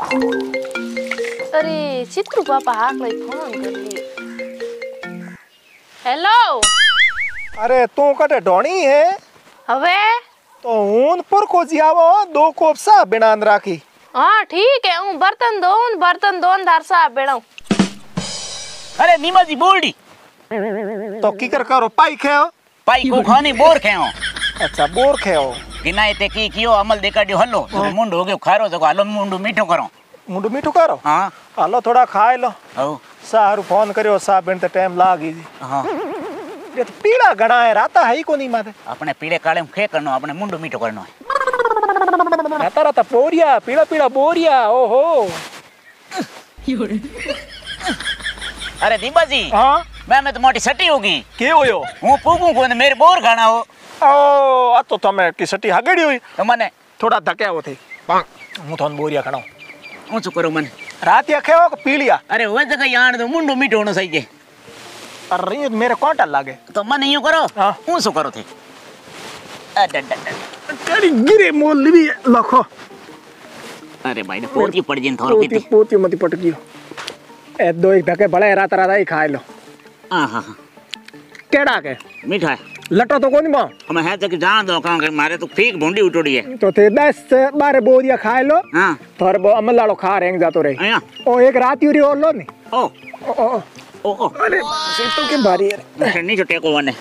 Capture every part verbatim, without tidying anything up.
अरे चित्रु पापा हाक लई फोन कर ली। हेलो। अरे तू कटे ढोणी है हवे तो ऊन पर खोजी आवो दो कोप सा बिनान राखी। हाँ ठीक है हूँ बर्तन धोऊं बर्तन धोन धार सा बेड़ाऊं। अरे नीमा जी बोलडी तो की कर करो पाई खेओ पाई को खानी बोर खेओ। अच्छा बोर खेओ गिनाए ते की कियो अमल देकाड्यो हलो तो मुंड हो गयो खारो तो हलो मुंड मीठो करो। मुंड मीठो करो हां हलो थोड़ा खाए लो। ओ सारू फोन करियो सा बिन ते टाइम लागी जी। हां ये तो पीड़ा घणा है राता है ही कोनी माथे अपने पीड़े काले में खे करनो अपने मुंड मीठो करनो राता राता बोरिया पीड़ा पीड़ा बोरिया ओहो। अरे दीपा जी हां मैं मैं तो मोटी सटी होगी के होयो हूं पूगू को मेरे बोर खाना हो। ओ आ तो तमे की सटी हगड़ी हुई तो मने थोड़ा धक्या हो थे हूं थोन बोरिया खानो ऊंचो करो मन रात या खेओ पीलिया। अरे वो जगह यान तो मुंड मीठो होना चाहिए। अरे मेरे कांटा लागे तो मन यूं करो हां ऊंचो करो थे अडड तेरी गिरे मोल भी लखो। अरे भाई ने पोती पड़ जिन थोरो पोती पोती मत पटकियो ए दो एक धके बड़े रात रात ही खाए लो। आहा केड़ा के मीठा है लटो तो कोनी बा हम है तक जान दो का मारे तो फीक भोंडी उठोड़ी है तो थे दस बारह बोरिया खाए लो। हां थोर बो अमल लालो खा रेंग जातो रे आया ओ एक रात यूरी और लो नी ओ ओ ओ ओ ओ अरे सीटों की बारी है नहीं छोटे को वने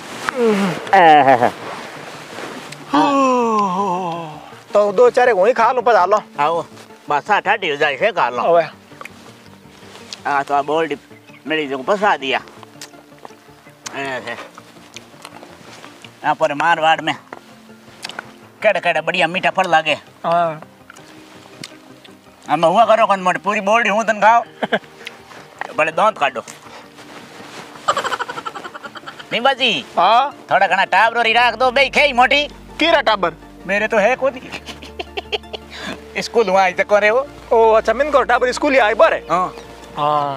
तो दो चार गोई खा लो पजा लो आओ बस ठाडी हो जाए से खा लो ओए आ तो बोल्ड मेरी जो फंसा दिया ऐसे यहाँ पर मारवाड़ में केड़े केड़े बढ़िया मीठा फल लागे। हां हम हुआ करो कौन मोटी पूरी बोल्ड हूं तन खाओ बड़े दांत काटो नींबा जी। हां थोड़ा घना टाबर री राख दो बे खेई मोटी कीरा टाबर मेरे तो है कोनी स्कूल हुआ आई तक रे वो ओ अच्छा मिन को टाबर स्कूल आई बारे। हां हां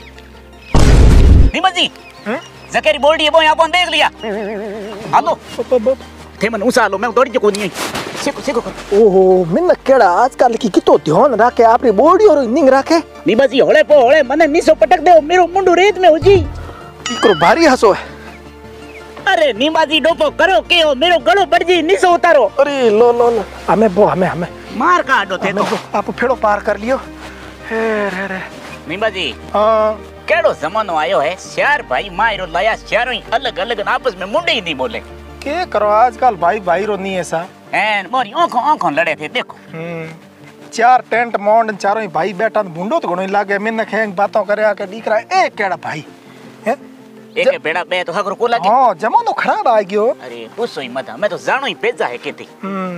नींबा जी हैं जकेरी बोल्डी है वो यहां पर देख लिया हालो थे मन उसा लो मैं दौड़ी जो कोनी सीखो सीखो ओहो मिन केड़ा आजकल की कितो ध्यान रखे आपरी बॉडी और निंग रखे। नीबा जी होले पो होले मने निसो पटक दे मेरो मुंडू रेत में हो जी इकरो भारी हसो है। अरे नीबा जी डोपो करो के हो मेरो गलो पड़ जी निसो उतारो। अरे लो लो लो हमें बो हमें हमें मार काटो थे तो आप फेड़ो पार कर लियो हे रे रे नीबा जी। हां केड़ो जमानो आयो है शहर भाई मायरो लाया शहरों ही अलग अलग आपस में मुंडे ही नहीं बोले के करो आजकल भाई भाई रो नहीं ऐसा एन मोरी आंखों आंखों लड़े थे देखो। हम्म चार टेंट मोंड चारों ही भाई बैठा मुंडो तो घणो लागे मिन खेंग बातों करे आके दीकरा ए केड़ा भाई है एक बेड़ा बे तो हकरो को लागे। हां जमानो खराब आ गयो। अरे पूछो ही मत मैं तो जानो ही पेजा है केती। हम्म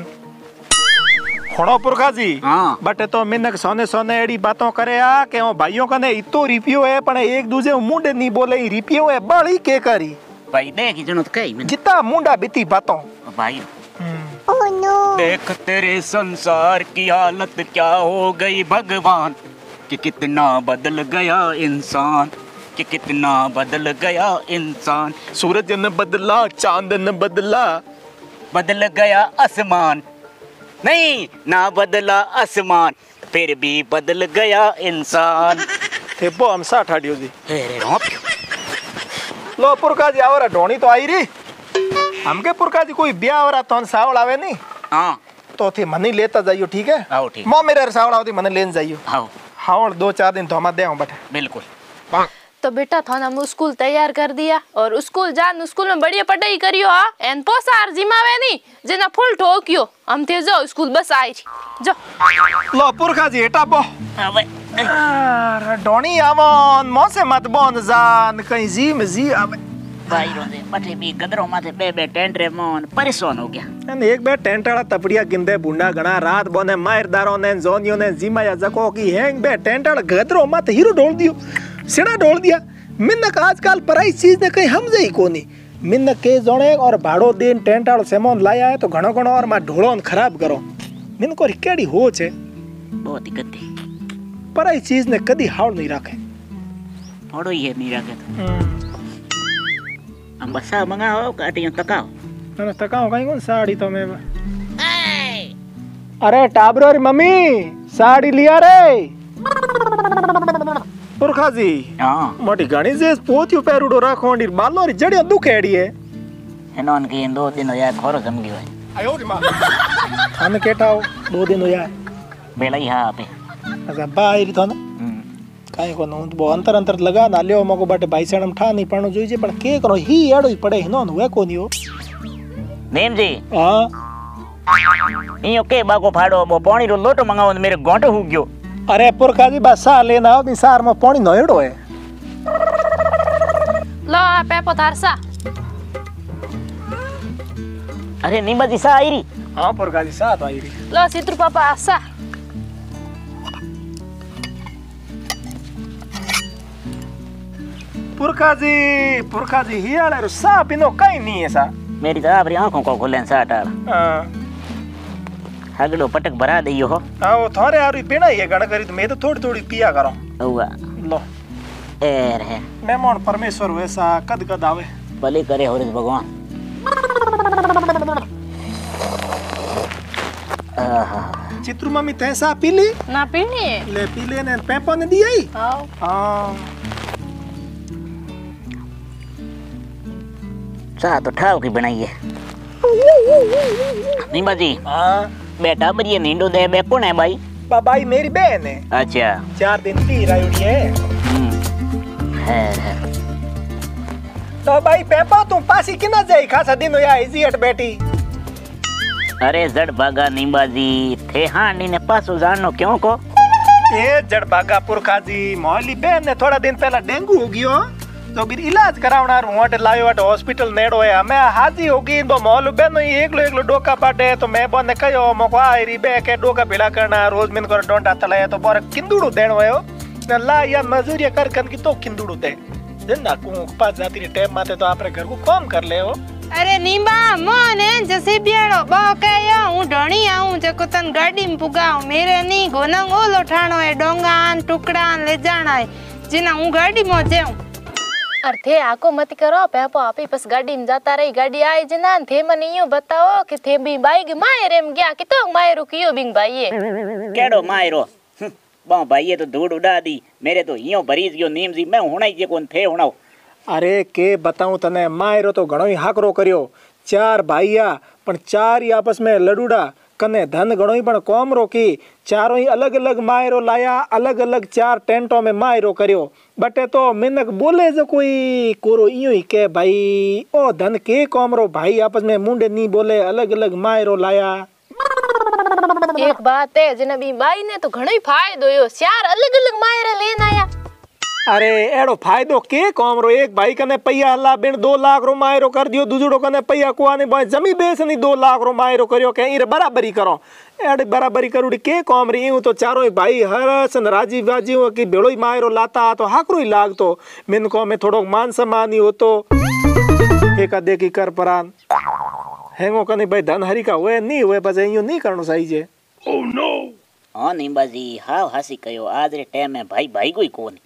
होड़ो पुरखा जी हां बटे तो मिनक सोने सोने एडी बातों करे आ के ओ भाइयों कने इतो रिपियो है पण एक दूजे मुंडे नहीं बोले ही रिपियो है बड़ी के करी भाई देख जनो तो कई में जितना मुंडा बीती बातों भाई ओह नो देख तेरे संसार की हालत क्या हो गई भगवान कि कितना बदल गया इंसान कि कितना बदल गया इंसान सूरज न बदला चांद न बदला बदल गया आसमान नहीं ना बदला आसमान फिर भी बदल गया इंसान थे बो हम सा ठाडियो जी अरे रोप लो पुरखा जी आवरा ढोणी तो आई री हमके पुरखा जी कोई ब्याह आवरा तो सावल आवे नहीं। हां तो थे मनी लेता जाइयो ठीक है। आओ ठीक मो मेरे सावल आवती मने लेन जाइयो। आओ हावल दो चार दिन तो हम दे हूं बैठे बिल्कुल। तो बेटा थाना हम स्कूल तैयार कर दिया और स्कूल जान स्कूल में बढ़िया पढ़ाई करियो हां एन पोसार जिमावे नहीं जेना फुल ठोकियो हम थे जाओ स्कूल बस आई जो लो पुरखा जी हटा बो अबे अरे ढोणी आवन मोसे मत बोन जान कहीं जी में जी आवे भाई रोजे मथे भी गदरो माथे बे बे टेंट रे मोन परेशान हो गया एन एक बे टेंट वाला तपड़िया गिंदे बुंडा गणा रात बोने मायरदारों ने जोनियो ने जिमा या जको की हैंग बे टेंट वाला गदरो मत हीरो ढोल दियो सिड़ा ढोल दिया मिन्नक आजकल पराई चीज ने कहीं हमजे ही कोनी मिन्नक के जोणे और भाड़ो दिन टेंट वाला सामान लाया है तो घणो घणो और मा ढोलोन खराब करो मिन को केड़ी हो छे बहुत ही गंदी पराई चीज ने कदी हाल नहीं रखे थोड़ो ही नहीं रखे तो हम बसा मंगाओ काटियो तकाओ ना तकाओ कहीं कौन साड़ी तो मैं अरे टाबरो री मम्मी साड़ी लिया रे पुरखा जी हां मोटी घणी जे पोतियो पेरुडो राखोंडी बालो री जड़ियो दुखेड़ी है हेनोन की दो दिन या खोरो जम गयो है आयो रे मां थाने केटाओ दो दिन हो जाए बेला ही हा पे अच्छा बाहरी तो ना काई को न बो अंतर अंतर लगा ना लियो मको बाटे भाई सणम ठा नहीं पाणो जोई जे पण के करो ही एडो ही पड़े हिनो हुए कोनी हो नेम जी हां इयो के बागो फाड़ो बो पानी रो लोटो मंगाओ मेरे गोंटो हो गयो अरे पुरखा जी बस सा लेना हो नी सार में पानी नोएडो है लो आ पेपो थारसा अरे नींबा जी सा आईरी हां पुरखा जी सा तो आईरी लो चित्रु पापा आसा पुरखा जी पुरखा जी ही आले रो सा पिनो कई नहीं है सा मेरी तो आपरी आंखों को खोले साटाल हां हगड़ो पटक भरा दइयो हो हां वो थारे आरी पीना ही है गण करी तो मैं तो थोड़ी थोड़ी पिया करो हुआ लो एर है मेहमान परमेश्वर वैसा कद कद आवे भले करे होरिस भगवान आहा चित्रु मम्मी तैसा पी ली ना पीनी है ले पी ले ने पेपो ने दिया ही आओ हां चा तो ठाव की बनाई है नींबा जी हां बेटा बरिए नींदो दे बे कौन है भाई बाबाई मेरी बहन है अच्छा चार दिन की रायुड़ी है है है तो भाई पेपा तू पासी किना जाई खासा दिन हो या इजियट बेटी अरे जड़ बागा नींबा जी थे हां नी ने पासो जानो क्यों को ए जड़ बागा पुरखा जी मोहली बहन ने थोड़ा दिन पहला डेंगू हो गयो तो बिर इलाज करावना रोट लायो अट हॉस्पिटल नेड़ो है मैं हाजी होगी तो मोहल बेनो एकलो एकलो डोका पाटे तो मैं बने कयो मको आईरी बे के डोका भेला करना रोज मिन कर डोंटा तले तो पर किंदुडू देणो है न ला या मजूरी कर कन की तो किंदुडू दे जन्ना को पास जाती रे टाइम माते तो आपरे घर को काम कर ले हो अरे नींबा मोने जसे बियाड़ो बो कयो हूं ढणी आऊं जको तन गाड़ी में पुगाऊ मेरे नी गोनंग ओलो ठाणो है डोंगान टुकड़ान ले जाना है जिना हूं गाड़ी में जाऊं अरे थे आको मत करो पेपो आपी बस गाड़ी में जाता रही गाड़ी आई जना थे मने यूं बताओ कि थे भी बाई के मायरे में गया कि तो मायरो कियो बिंग बाईए केड़ो मायरो बा भाईए तो धूड़ उड़ा दी मेरे तो हियो भरीज गयो नीम जी मैं होना ही जे कोन थे होना अरे के बताऊं तने मायरो तो घणो ही हाकरो कर्यो चार भाईया पण चार ही आपस में लडूडा कने धन घणो ही पण कॉम रोकी चारों ही अलग अलग मायरो लाया अलग अलग चार टेंटों में मायरो कर्यो बटे तो मिनक बोले जो कोई कोरो इयो ही के भाई ओ धन के कॉम रो भाई आपस में मुंडे नहीं बोले अलग अलग मायरो लाया एक बात है जिने भी बाई ने तो घणो ही फायदो यो चार अलग अलग मायरा लेन आया अरे एड़ो फायदो के कॉम रो एक भाई कने पैया हल्ला बिन दो लाख रो मायरो कर दियो दूजड़ो कने पैया कुआने भाई जमी बेस नहीं दो लाख रो मायरो करियो के इरे बराबरी करो एड़े बराबरी करूडी के कॉम री यूं तो चारों ही भाई हरसन राजी बाजी हो कि भेड़ो ही मायरो लाता तो हाकरो ही लागतो मिन को में थोड़ो मान सम्मान ही होतो एका देखी कर परान हेंगो कने भाई धन हरी का होए नहीं होए बस यूं नहीं करनो सही जे ओह नो हां नींबा जी हाव हसी कयो आज रे टाइम में भाई भाई कोई कोनी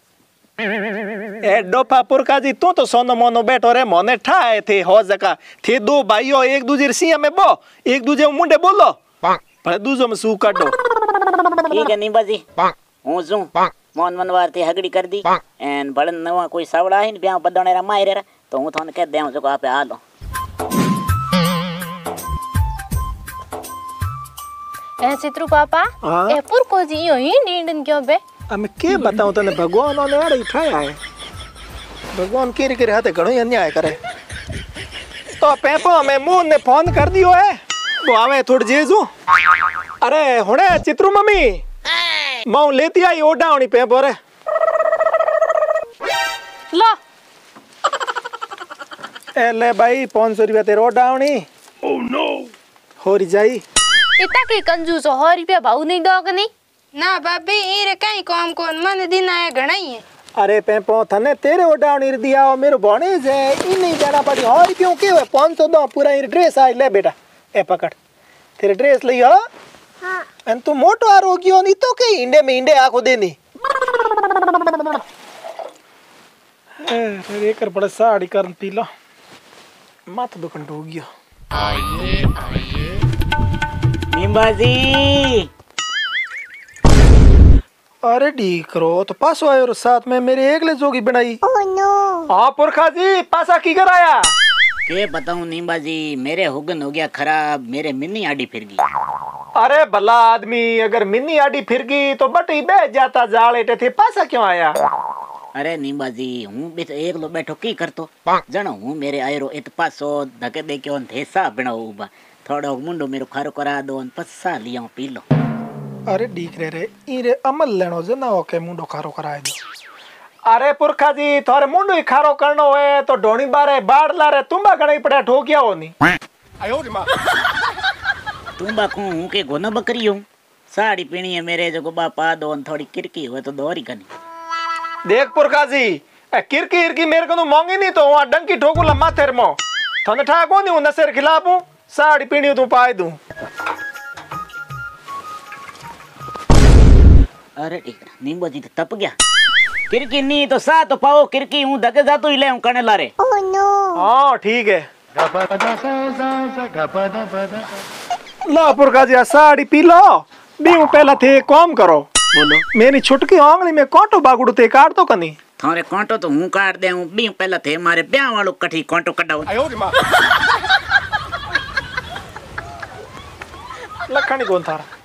ए डोफा पुरखा जी तू तो सोनो मोनो बैठो रे मोने ठाए थे हो जका थे दो भाइयों एक दूसरे सिया में बो एक दूसरे मुंडे बोलो पर दूसरो में सू काटो ठीक है नींबा जी हूं जू मोन मनवार ते हगड़ी कर दी एन बड़न नवा कोई सावड़ा है ब्याह बदणे रा मायरे रा तो हूं थाने कह देऊ जो आपे आ लो ए चित्रु पापा ए पुरको जी यो ही नींदन क्यों बे अब मैं के बताऊं तने भगवान ने आड़े उठाया है भगवान केरे केरे हाथे घणो अन्याय करे तो पेपो में मुंह ने फोन कर दियो है वो आवे थोड़ जेजू अरे हुणे चित्रु मम्मी मां लेती आई ओडावणी पेपो रे लो ए ले भाई पाँच सौ रुपया तेरे ओडावणी ओह नो होरी जाई इतना की कंजूस हो रुपया भाऊ नहीं दोगनी ना बाबी इरे कई काम कोन मन दिन आया घणाई है अरे पेपो थने तेरे ओडावणी दिया और मेरो भणेज है इ नहीं जाना पड़ी और रुपयों के हुए पाँच सौ दो पूरा इ ड्रेस आई ले बेटा ए पकड़ तेरे ड्रेस लियो हां अन तू मोटो आरोग्यो नहीं तो के इंडे में इंडे आको देनी ए रे कर बड़ा साड़ी करन पी लो माथ दुखन हो गयो आइए आइए नींबा जी अरे डी करो तो पासो आयो और साथ में मेरे एकले जोगी बनाई। Oh no. हाँ पुरखा जी पासा की कर आया? के बताऊं नींबा जी, मेरे हुगन हो गया खराब, मेरे मिनी आड़ी फिर गई। अरे भला आदमी, अगर मिनी आड़ी फिर गई तो बटी बह जाता जाले थे, पासा क्यों आया? अरे नींबा जी हूँ भी तो एक लो बैठो की करतो जनो हूँ मेरे आयरो इत पासो धके दे के थे सा बिना उबा थोड़ा मुंडो मेरो खारो करा दो पस्सा लिया पी लो। अरे डीक रे रे इरे अमल लेनो जे ना ओके मुंडो खारो कराए दो। अरे पुरखा जी थोरे मुंडो ही खारो करनो है तो ढोणी बारे बाड़ लारे तुम्बा गणई पड़े ठोकिया होनी। आयो रे मां तुम्बा को हूँ के गोना बकरी हूँ साड़ी पीनी है मेरे जो बापा दो थोड़ी किरकी हुए तो दोरी कनी। देख पुरखा जी ए किरकी इरकी मेरे को मोंगी नहीं तो वहां डंकी ठोकू लम्मा तेरे मो थने ठा को नहीं नशे खिलाफ हूँ साड़ी पीनी तू पाए दूं। अरे नींबू जी तो तप गया किरकी नहीं तो सा तो पाओ किरकी हूँ धके जा तो ही ले हूँ कने लारे। Oh no. हाँ ठीक है ला पुरखा जी साड़ी पी लो भी पहला थे कॉम करो बोलो मेरी छुटकी आंगली में कांटो बागुड़ू ते काट तो कनी थारे कांटो तो हूँ काट दे हूँ बी पहला थे मारे ब्याह वालों कठी कांटो कटाओ। आयो रे मां लखनी कौन थारा